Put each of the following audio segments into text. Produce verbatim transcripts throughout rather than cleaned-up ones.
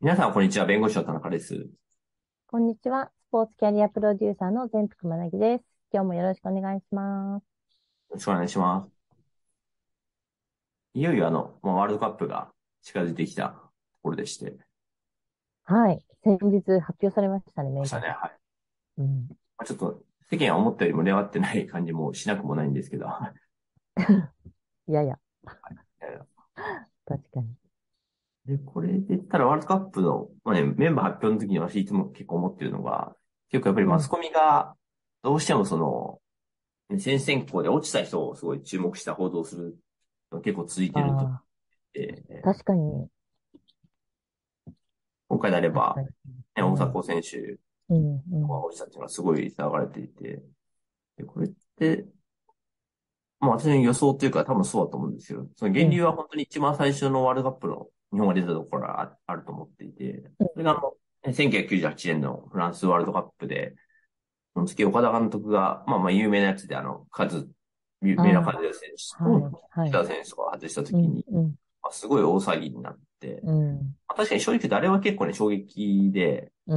皆さん、こんにちは。弁護士の田中です。よこんにちは。スポーツキャリアプロデューサーの全福まなぎです。今日もよろしくお願いします。 ろしくお願いします。いよいよあの、まあワールドカップが近づいてきたところでして、 はい。先日発表されましたね、メましたね。 ジャーで。 はい。 うん。 まあ、ちょっと、世間は思ったより盛り上がってない感じもしなくもないんですけど。はい。 いやいや、確かに。 で、これで言ったらワールドカップの、まあね、メンバー発表の時に私いつも結構思ってるのが、結構やっぱりうん。 マスコミが、どうしてもその、ね先選考で落ちた人をすごい注目した報道をするのが結構続いてると。 あえあ、確かに、 今回であれば、 確かに。 ね、大ね。 迫選手うん、うん、 が落ちたっていうのがすごい騒がれていて、で、これって、まあ私の予想というか多分そうだと思うんですよ。そのうん、 源流は本当に一番最初のワールドカップの日本が出たところがああると思っていて、それがあの、せんきゅうひゃくきゅうじゅうはちねんのフランスワールドカップで、その時岡田監督が、まあまあ有名なやつであの、数、三あ浦和也選手あ、はとい、はい。 北田選手が外したうん、 時に、 うん、 まあ、すごい大騒ぎになって、 うん、 まあ、確かに正直言うとあれは結構ね、衝撃で、 うん、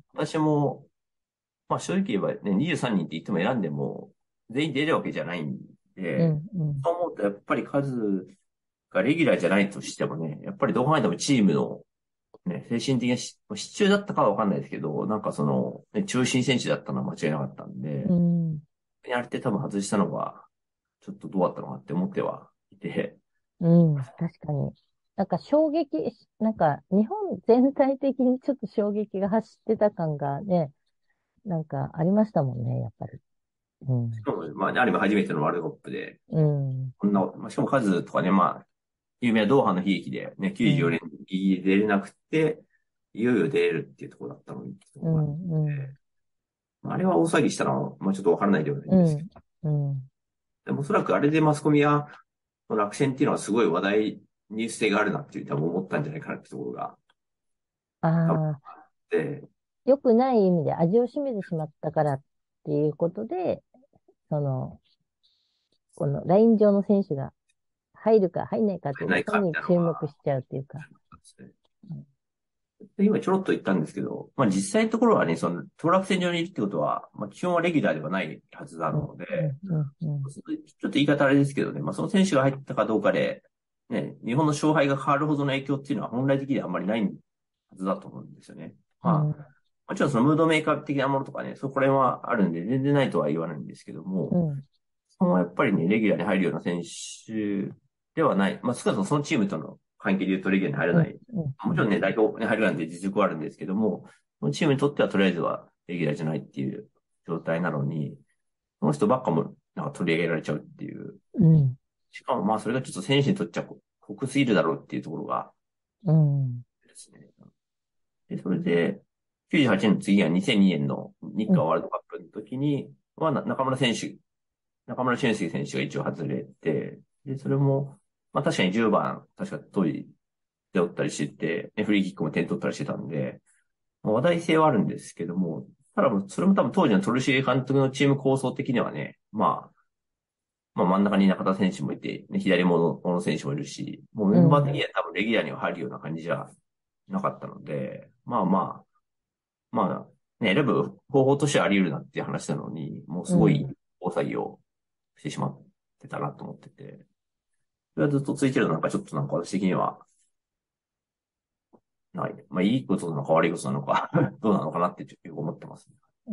私も、まあ正直言えばね、にじゅうさんにんって言っても選んでも、全員出るわけじゃないんで、 うん、うん、 そう思うとやっぱり数がレギュラーじゃないとしてもね、やっぱりどう考えてもチームのね、精神的なし支柱だったかはわかんないですけど、なんかその、ね、中心選手だったのは間違いなかったんで、 うん、 あれって多分外したのが、ちょっとどうだったのかって思ってはいて、 うん、確かに。なんか衝撃、なんか日本全体的にちょっと衝撃が走ってた感がね、なんかありましたもんね、やっぱり。うん。 しかも、まあ、ある意味初めてのワールドカップで、 うん。 こんな、まあ、しかも数とかね、まあ、有名なドーハの悲劇でね、94 うん。 年ギリギリ出れなくて、いよいよ出れるっていうところだったのにってところがあっうん。うん。 て、まああれは大騒ぎしたのは、まあちょっとわからないではないんですけど、 うん。うん。 でもおそらくあれでマスコミは、落選っていうのはすごい話題、ニュース性があるなっていう多分思ったんじゃないかなってところがあ多分あ、 あって、 良くない意味で味を占めてしまったからっていうことで、その、このライン上の選手が入るか入んないかっていうところないかみに注たいなのが目しちゃうっていうか。 あったんですね。で今ちょろっと言ったんですけど、まあ実際のところはね、その、当落線上にいるってことは、まあ基本はレギュラーではないはずなうん。 ので、 うん。うん。うん。 ちょっと言い方あれですけどね、まあその選手が入ったかどうかで、ね、日本の勝敗が変わるほどの影響っていうのは本来的にはあんまりないはずだと思うんですよね。まあ、 うん。 もちろんそのムードメーカー的なものとかね、そこら辺はあるんで、全然ないとは言わないんですけども、 うん。 そのやっぱりね、レギュラーに入るような選手ではない。まあ、少なくともそのチームとの関係で言うとレギュラーに入らうん。 ない。 うん。 もちろんね、代表に入るなんて実力はあるんですけども、そのチームにとってはとりあえずはレギュラーじゃないっていう状態なのに、その人ばっかもなんか取り上げられちゃうっていう。 うん。 しかもまあ、それがちょっと選手にとっちゃ酷すぎるだろうっていうところがうん。 ですね。で、それで、きゅうじゅうはちねんの次はにせんにねんの日うん。 韓ワールドカップの時には、な中村選手、中村俊輔選手が一応外れて、で、それも、まあ確かにじゅうばん、確か当時背負ったりしてて、ねフリーキックも点取ったりしてたんで、まあ話題性はあるんですけども、ただもうそれも多分当時のトルシエ監督のチーム構想的にはね、まあ、まあ真ん中に中田選手もいて、ね、左もの小野選手もいるし、もうメンバー的にうん。 は多分レギュラーには入るような感じじゃなかったので、まあまあ、まあ、ね、選ぶ方法としてはあり得るなっていう話なのに、もうすごいうん。 大騒ぎをしてしまってたなと思ってて、それはずっとついてるのなんかちょっとなんか私的には、ない。まあいいことなのか悪いことなのかどうなのかなってちょっと思ってますね。 うん。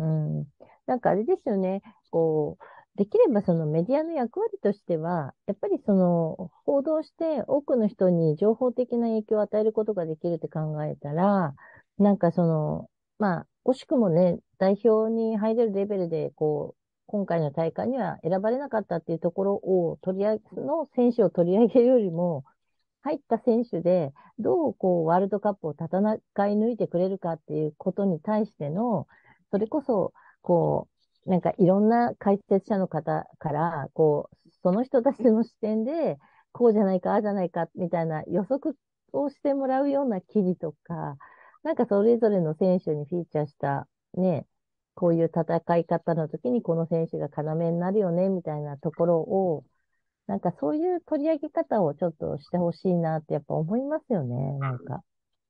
なんかあれですよね。こう、できればそのメディアの役割としては、やっぱりその報道して多くの人に情報的な影響を与えることができるって考えたら、なんかその、まあ、惜しくもね、代表に入れるレベルで、こう、今回の大会には選ばれなかったっていうところを取り上げ、の選手を取り上げるよりも、入った選手で、どうこうワールドカップを戦い抜いてくれるかっていうことに対しての、それこそ、こう、なんかいろんな解説者の方から、こう、その人たちの視点で、こうじゃないか、ああじゃないか、みたいな予測をしてもらうような記事とか、なんかそれぞれの選手にフィーチャーした、ね、こういう戦い方の時にこの選手が要になるよね、みたいなところを、なんかそういう取り上げ方をちょっとしてほしいなってやっぱ思いますよね、なんか。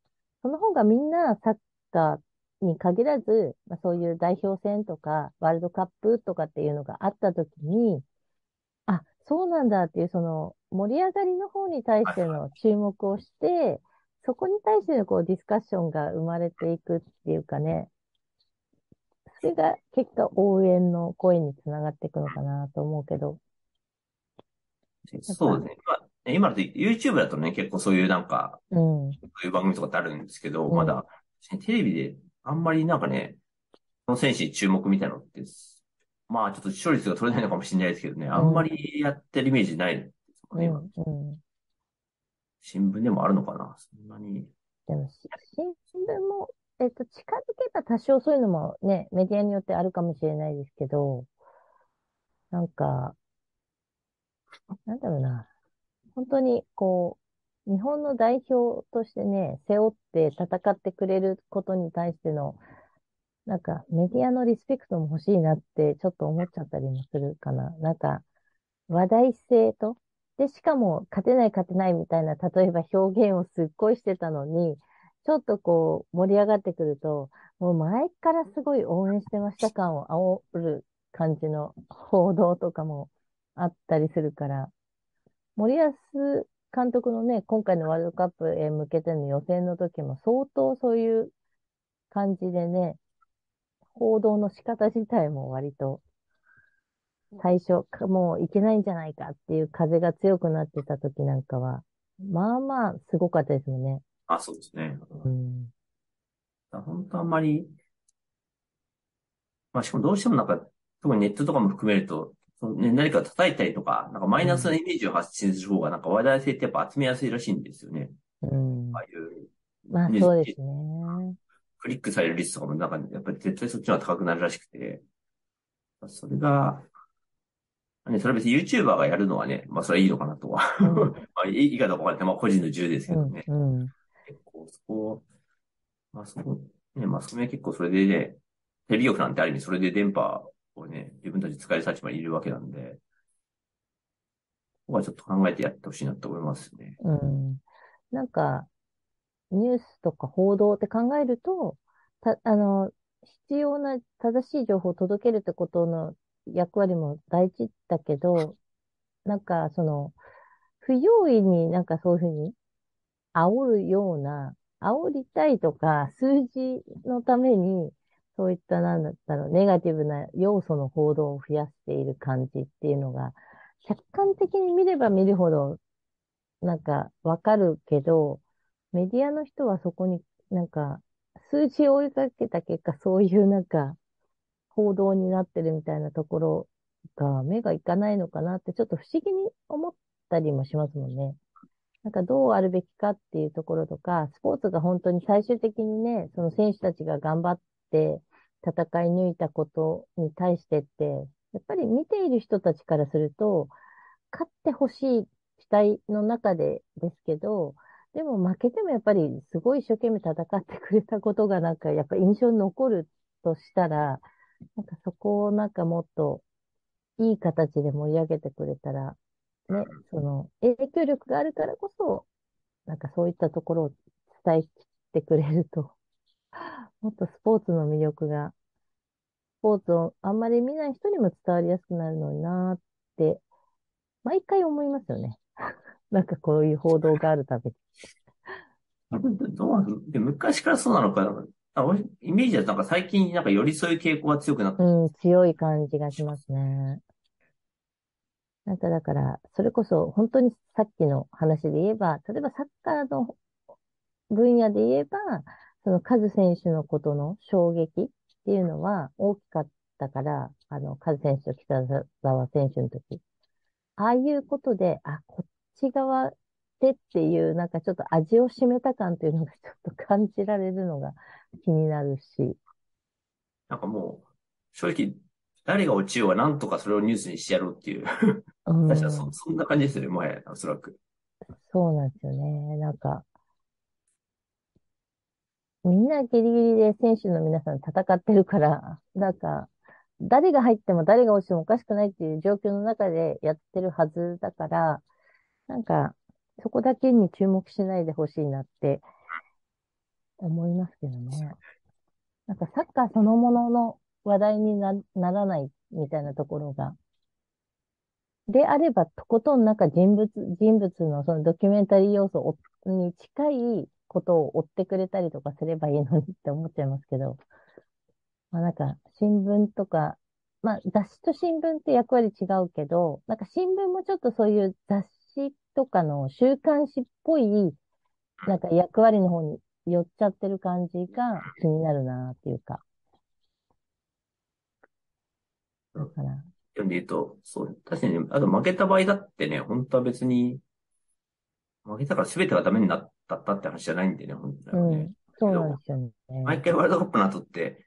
その方がみんなサッカーに限らず、まあ、そういう代表戦とか、ワールドカップとかっていうのがあった時に、あ、そうなんだっていう、その盛り上がりの方に対してはいはの注目をして、そこに対してのこうディスカッションが生まれていくっていうかね、それが結果応援の声につながっていくのかなと思うけど、 い。 やっぱ、 そうですね。まあ、今だと YouTube だとね、結構そういうなんか、 うん、うそういう番組とかってあるんですけど、まん、 だ、テレビであんまりなんかね、その選手に注目みたいなのって、まあちょっと視聴率が取れないのかもしれないですけどね、あんまうん、 りやってるイメージないですもんね、今。 うん、うん。 新聞でもあるのかな、そんなに。 でもし、新聞も、えっと、近づけば多少そういうのもね、メディアによってあるかもしれないですけど、なんか、なんだろうな。本当に、こう、日本の代表としてね、背負って戦ってくれることに対しての、なんか、メディアのリスペクトも欲しいなって、ちょっと思っちゃったりもするかな。なんか、話題性と、で、しかも、勝てない勝てないみたいな、例えば表現をすっごいしてたのに、ちょっとこう、盛り上がってくると、もう前からすごい応援してました感を煽る感じの報道とかもあったりするから、森保監督のね、今回のワールドカップへ向けての予選の時も相当そういう感じでね、報道の仕方自体も割と最初、かもういけないんじゃないかっていう風が強くなってた時なんかは、まあまあすごかったですよね。 あ、そうですね。 うん。 本当あんまり、まあしかもどうしてもなんか、特にネットとかも含めると、そのね、何か叩いたりとか、なんかマイナスなうん。 イメージを発信する方が、なんか話題性ってやっぱ集めやすいらしいんですよね。 うん。 ああいうまあニュース、 そうですね。 クリックされる率とかもなんか、やっぱり絶対そっちの方が高くなるらしくて、それが、ね、それは別に YouTuber がやるのはね、まあそれはいいのかなとは。 うん。 まあいいいいかどうかわかんない。まあ個人の自由ですうん。 けどね。 うん。 結構そこ、まあそこ、ね、マスコミは結構それでね、テレビ局なんてある意味それで電波をね、自分たち使える立場にいるわけなんで、ここはちょっと考えてやってほしいなと思いますね。 うん。なんか、ニュースとか報道って考えると、た、あの、必要な正しい情報を届けるってことの役割も大事だけど、なんか、その、不用意になんかそういうふうに煽るような、煽りたいとか、数字のために、そういったなんだったの、ネガティブな要素の報道を増やしている感じっていうのが、客観的に見れば見るほど、なんかわかるけど、メディアの人はそこになんか、数字を追いかけた結果、そういうなんか、報道になってるみたいなところが目がいかないのかなって、ちょっと不思議に思ったりもしますもんね。なんかどうあるべきかっていうところとか、スポーツが本当に最終的にね、その選手たちが頑張って戦い抜いたことに対してって、やっぱり見ている人たちからすると、勝ってほしい期待の中でですけど、でも負けてもやっぱりすごい一生懸命戦ってくれたことがなんかやっぱ印象に残るとしたら、なんかそこをなんかもっといい形で盛り上げてくれたら、ね、その影響力があるからこそ、なんかそういったところを伝えきってくれると、もっとスポーツの魅力が、スポーツをあんまり見ない人にも伝わりやすくなるのになーって、毎回思いますよね。なんかこういう報道があるたび。 どどうなんですで昔からそうなのかな。あ俺イメージだとなんか最近なんかよりそういう傾向が強くなっうん、強い感じがしますね。なんかだから、それこそ本当にさっきの話で言えば、例えばサッカーの分野で言えば、そのカズ選手のことの衝撃っていうのは大きかったから、あの、カズ選手と北澤選手の時。ああいうことで、あ、こっち側でっていう、なんかちょっと味を占めた感というのがちょっと感じられるのが気になるし。 なんかもう、正直、誰が落ちようがなんとかそれをニュースにしてやろうっていう。 う確かそ、 ん、 そんな感じですよね、もはや、おそらく。 そうなんですよね。なんか、みんなギリギリで選手の皆さん戦ってるから、なんか、誰が入っても誰が落ちてもおかしくないっていう状況の中でやってるはずだから、なんか、そこだけに注目しないでほしいなって思いますけどね。なんかサッカーそのものの話題にな、ならないみたいなところが。であれば、とことんなんか人物、人物のそのドキュメンタリー要素をに近いことを追ってくれたりとかすればいいのにって思っちゃいますけど。まあなんか新聞とか、まあ雑誌と新聞って役割違うけど、なんか新聞もちょっとそういう雑誌とかの週刊誌っぽい、なんか役割の方に寄っちゃってる感じが気になるなっていうか。だから、 読んで言うと、そう、確かにね、あと負けた場合だってね、本当は別に、負けたから全てがダメになったったって話じゃないんでね、本当はね。 うん、そうなんけど、 ですよね。 毎回ワールドカップの後って、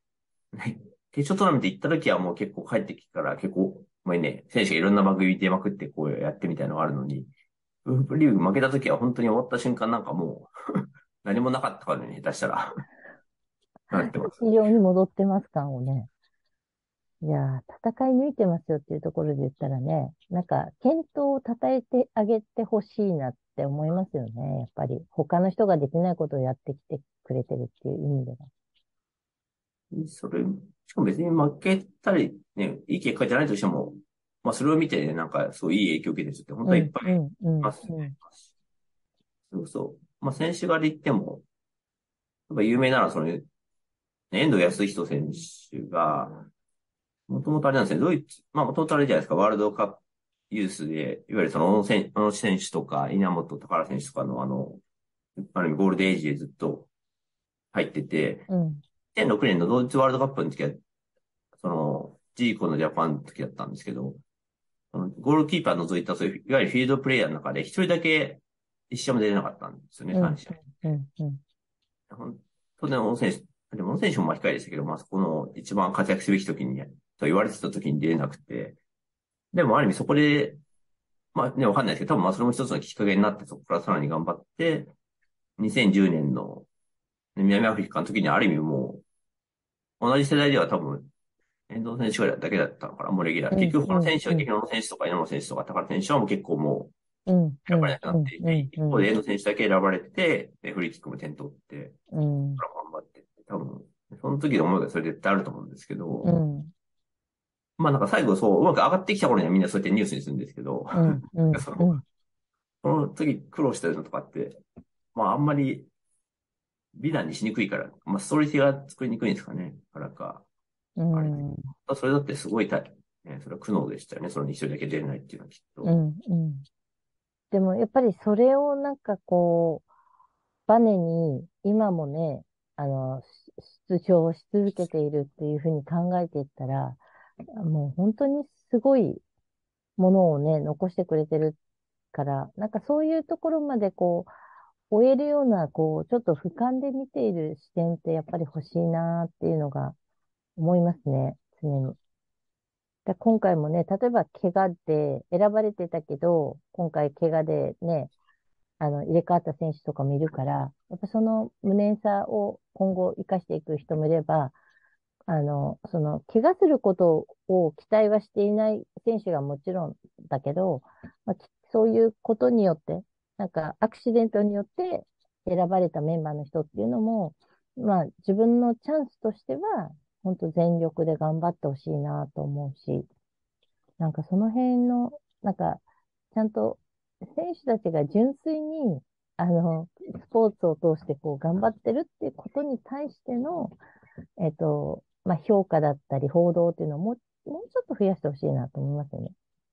ね、決勝トーナメント行った時はもう結構帰ってきてから結構、まあね、選手がいろんな番組出まくってこうやってみたいなのがあるのに、ウープリーグ負けた時は本当に終わった瞬間なんかもう何もなかったからね、下手したらなってます。 市場に戻ってます感をね。いやー、戦い抜いてますよっていうところで言ったらね、なんか、健闘を称えてあげてほしいなって思いますよね。やっぱり、他の人ができないことをやってきてくれてるっていう意味では。 それ、しかも別に負けたりね、いい結果じゃないとしても、まあそれを見てね、なんかそういい影響を受けてる人って本当はいっうん、 ぱいいうん、うん、 ますね。 うん、 そうそう。まあ選手側で言っても、やっぱ有名なのはその、ね遠藤康人選手が、もともとあれなんですね、ドイツ、まあもともとあれじゃないですか、ワールドカップユースで、いわゆるその小野選小野選手とか、稲本宝選手とかのあの、ある意味ゴールデンエイジでずっと入ってて、 うん、 にせんろくねんのドイツワールドカップの時は、その、ジーコのジャパンの時だったんですけど、そのゴールキーパー除いた、そういう、いわゆるフィールドプレイヤーの中で一人だけ一試合も出れなかったんですよね、 うん、 さん試合。 うん、うん、 本当に小野選手、でも小野選手もまあ控えでしたけど、まあそこの一番活躍すべき時に、と言われてた時に出れなくて、でもある意味そこで、まあね、わかんないですけど、多分まあそれも一つのきっかけになって、そこからさらに頑張って、にせんじゅうねんの南アフリカの時にある意味もう、同じ世代では多分、遠藤選手ぐらいだけだったのかな、もうレギュラー。 うん、 結局このうん、 選手は、 うん、 結局小野選手とか稲本選手とか高田選手はもう結構もううん、う選ばれなん、 くなっていて、 うん、 一方で遠藤選手だけ選ばれて、でフリーキックも点取って、 うん、 頑張ってって、多分、その時の思いがそれで絶対あると思うんですけど、 うん、 まあなんか最後そう、うまく上がってきた頃にはみんなそうやってニュースにするんですけど、 うん、うん、 その、 うん、 その時苦労してるのとかって、まああんまり美談にしにくいから、まあストーリー性が作りにくいんですかね。からか、 うあれ。 ん、 それだってすごい大変、ね、それは苦悩でしたよね。その一人だけ出れないっていうのはきっと。 うん、うん。でもやっぱりそれをなんかこう、バネに今もね、あの、出場し続けているっていうふうに考えていったら、もう本当にすごいものをね、残してくれてるから、なんかそういうところまでこう、終えるような、こう、ちょっと俯瞰で見ている視点ってやっぱり欲しいなっていうのが思いますね、常に。で、今回もね、例えば怪我で選ばれてたけど、今回怪我でね、あの、入れ替わった選手とかもいるから、やっぱその無念さを今後生かしていく人もいれば、あの、その、怪我することを期待はしていない選手がもちろんだけど、まあ、きそういうことによって、なんかアクシデントによって選ばれたメンバーの人っていうのも、まあ自分のチャンスとしては、本当全力で頑張ってほしいなと思うし、なんかその辺の、なんか、ちゃんと選手たちが純粋に、あの、スポーツを通してこう頑張ってるっていうことに対しての、えっと、まあ、評価だったり報道っていうのをもう、もうちょっと増やしてほしいなと思いますよね。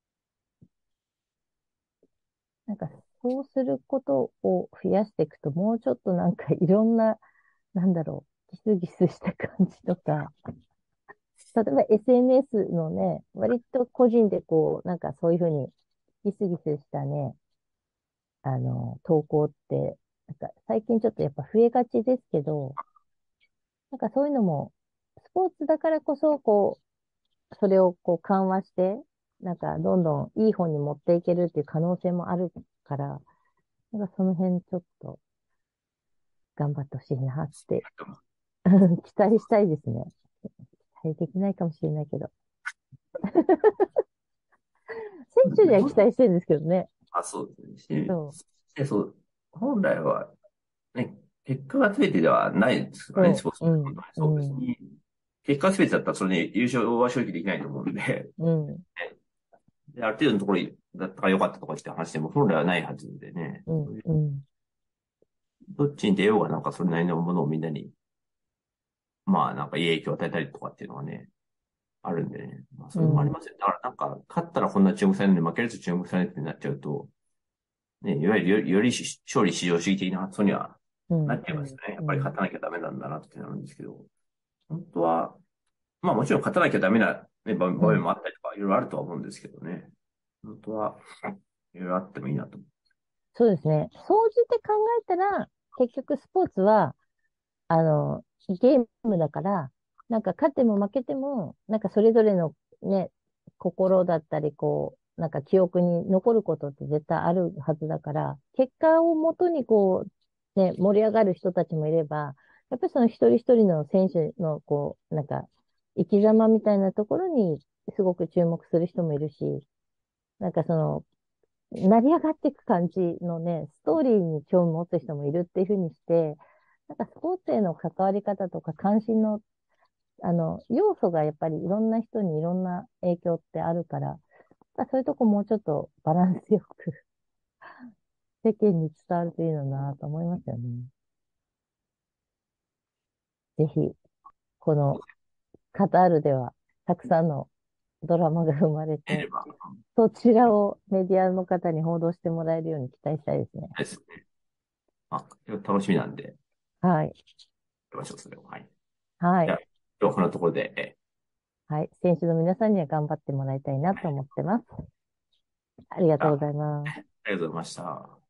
なんか、そうすることを増やしていくと、もうちょっとなんかいろんな、なんだろう、ギスギスした感じとか、例えば エスエヌエス のね、割と個人でこう、なんかそういうふうにギスギスしたね、あの、投稿って、なんか最近ちょっとやっぱ増えがちですけど、なんかそういうのも、スポーツだからこそ、こう、それをこう緩和して、なんかどんどんいい方に持っていけるっていう可能性もあるから、なんかその辺ちょっと頑張ってほしいなって期待したいですね。期待できないかもしれないけど。選手には期待してるんですけどね。 あ、そうですね。 そで、そう、本来は、ね、 結果が全てではないですからね、スそポーツ。 う、うん、 本当にそう。別うん、 に、結果が全てだったらそれに優勝は正直できないと思うんで、 うん、 で、ある程度のところだったから良かったとかって話でも本来はないはずでね、 うん、うん、 どっちに出ようがなんかそれなりのものをみんなに、まあなんかいい影響を与えたりとかっていうのはね、あるんでね。まあそれもありうん、 ますよ。だからなんか、勝ったらこんな注目されるのに負けると注目されるってなっちゃうと、ね、いわゆるより、よりし勝利至上主義的な発想にはうん、 なっちゃいますよね。やっぱりうん、 勝たなきゃダメなんだなってなるんですけど、本当は、まあもちろん勝たなきゃダメな、ね、場場面うん。 もあったりとか、いろいろあるとは思うんですけどね。本当は、いろいろあってもいいなと。 そうですね。総じて考えたら、結局スポーツは、あの、ゲームだから、なんか勝っても負けても、なんかそれぞれのね、心だったり、こう、なんか記憶に残ることって絶対あるはずだから、結果をもとにこう、ね、盛り上がる人たちもいれば、やっぱりその一人一人の選手の、こう、なんか、生き様みたいなところにすごく注目する人もいるし、なんかその、成り上がっていく感じのね、ストーリーに興味を持つ人もいるっていうふうにして、なんかスポーツへの関わり方とか関心の、あの、要素がやっぱりいろんな人にいろんな影響ってあるから、まあそういうとこもうちょっとバランスよく世間に伝わるといいのなと思いますよね。ぜひ、このカタールではたくさんのドラマが生まれて、 出れば、 そちらをメディアの方に報道してもらえるように期待したいですね。 ですね。あ、楽しみなんで、やりはい。 ましょう、それを。はい。 はい。 じゃあ、今日はこんなところで、えはい。選手の皆さんには頑張ってもらいたいなと思ってます。ありがー、あ、 とうごあざいます。 りがとうございました。